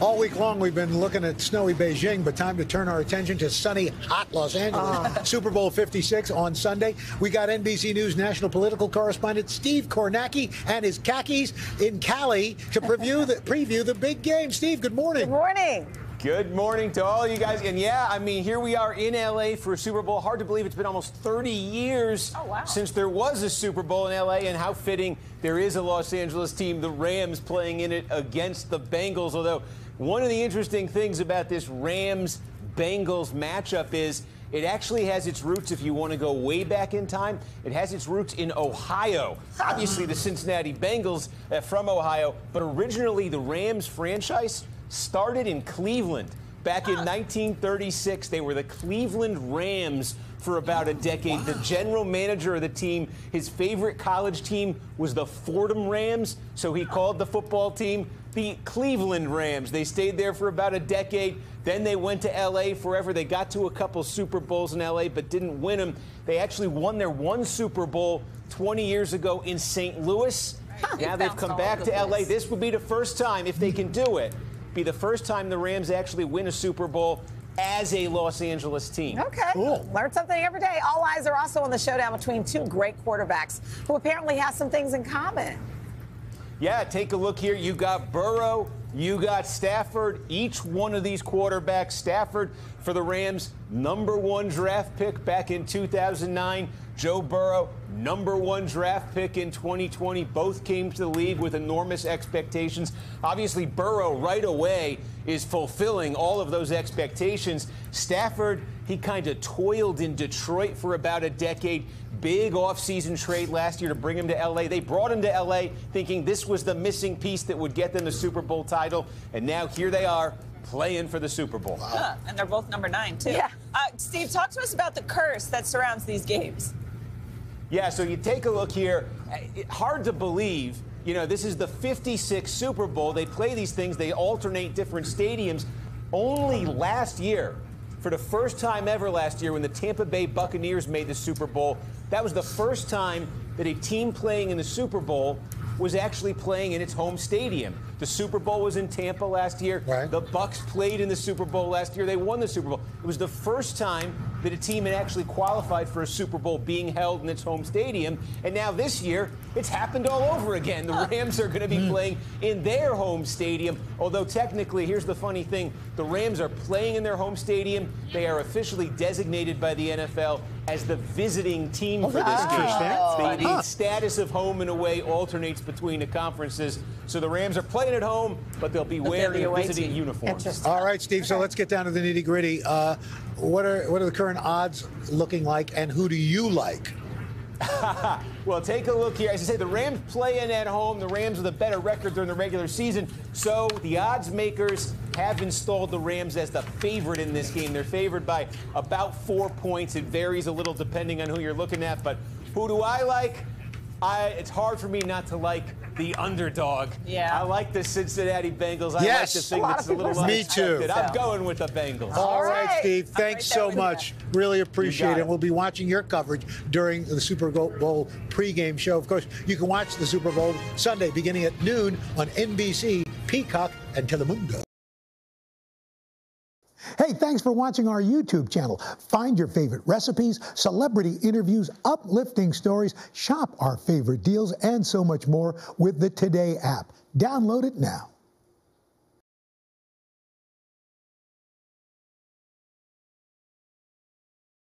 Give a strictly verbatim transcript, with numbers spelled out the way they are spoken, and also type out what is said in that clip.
All week long, we've been looking at snowy Beijing, but time to turn our attention to sunny, hot Los Angeles. Uh. Super Bowl fifty-six on Sunday. We got N B C News national political correspondent Steve Kornacki and his khakis in Cali to preview the, preview the big game. Steve, good morning. Good morning. Good morning to all you guys. And yeah, I mean, here we are in L A for a Super Bowl. Hard to believe it's been almost thirty years oh, wow. since there was a Super Bowl in L A, and how fitting there is a Los Angeles team, the Rams, playing in it against the Bengals. Although one of the interesting things about this Rams-Bengals matchup is it actually has its roots, if you want to go way back in time, it has its roots in Ohio. Obviously, the Cincinnati Bengals uh, from Ohio, but originally the Rams franchise started in Cleveland. Back in nineteen thirty-six, they were the Cleveland Rams for about a decade. Wow. The general manager of the team, his favorite college team was the Fordham Rams, so he called the football team the Cleveland Rams. They stayed there for about a decade. Then they went to L A forever. They got to a couple Super Bowls in L A, but didn't win them. They actually won their one Super Bowl twenty years ago in Saint Louis. Huh. Now they've come back to L A. This would be the first time, if they can do it, be the first time the Rams actually win a Super Bowl as a Los Angeles team. Okay. Cool. Learn something every day. All eyes are also on the showdown between two great quarterbacks who apparently have some things in common. Yeah, take a look here. You got Burrow, you got Stafford. Each one of these quarterbacks, Stafford for the Rams, number one draft pick back in two thousand nine. Joe Burrow, number one draft pick in twenty twenty. Both came to the league with enormous expectations. Obviously, Burrow right away is fulfilling all of those expectations. Stafford, he kind of toiled in Detroit for about a decade. Big offseason trade last year to bring him to L A. They brought him to L A thinking this was the missing piece that would get them the Super Bowl title. And now here they are playing for the Super Bowl. Wow. Yeah, and they're both number nine, too. Yeah. Uh, Steve, talk to us about the curse that surrounds these games. Yeah, so you take a look here. It, hard to believe, you know, this is the fifty-sixth Super Bowl. They play these things. They alternate different stadiums. Only last year, for the first time ever last year, when the Tampa Bay Buccaneers made the Super Bowl, that was the first time that a team playing in the Super Bowl was actually playing in its home stadium. The Super Bowl was in Tampa last year. Right. The Bucs played in the Super Bowl last year. They won the Super Bowl. It was the first time that a team had actually qualified for a Super Bowl being held in its home stadium. And now this year, it's happened all over again. The Rams are going to be mm. playing in their home stadium. Although technically, here's the funny thing. The Rams are playing in their home stadium. They are officially designated by the N F L as the visiting team oh, for this game. Oh, the, the status of home and away alternates between the conferences. So the Rams are playing at home, but they'll be wearing visiting team. uniforms. All right, Steve, so let's get down to the nitty-gritty. Uh, what are what are the current odds looking like, and who do you like? Well, take a look here. As I say, the Rams playing at home. The Rams with a better record during the regular season. So the odds makers have installed the Rams as the favorite in this game. They're favored by about four points. It varies a little depending on who you're looking at. But who do I like? I, it's hard for me not to like the underdog. Yeah. I like the Cincinnati Bengals. I yes. like the thing that's a little Me unexpected. too. I'm going with the Bengals. All right, right. Steve. Thanks right so much. You. Really appreciate it. it. We'll be watching your coverage during the Super Bowl pregame show. Of course, you can watch the Super Bowl Sunday beginning at noon on N B C, Peacock, and Telemundo. Hey, thanks for watching our YouTube channel. Find your favorite recipes, celebrity interviews, uplifting stories, shop our favorite deals, and so much more with the Today app. Download it now.